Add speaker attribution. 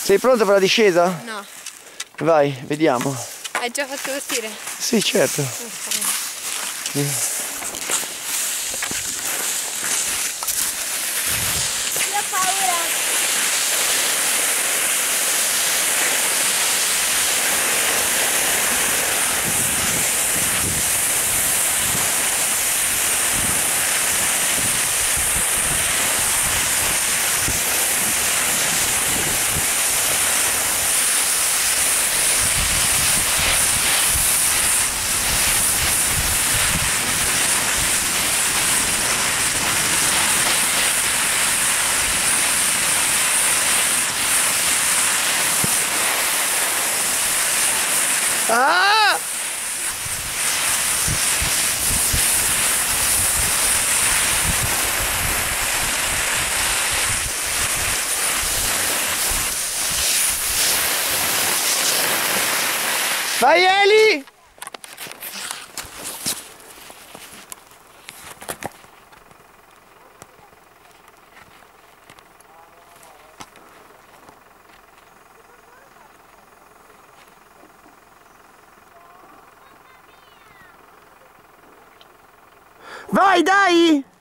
Speaker 1: Sei pronta per la discesa?
Speaker 2: No.
Speaker 1: Vai, vediamo.
Speaker 2: Hai già fatto partire?
Speaker 1: Sì, certo.
Speaker 2: Okay.
Speaker 3: Io ho paura.
Speaker 1: Ah! Vai Eli! Vai, dai!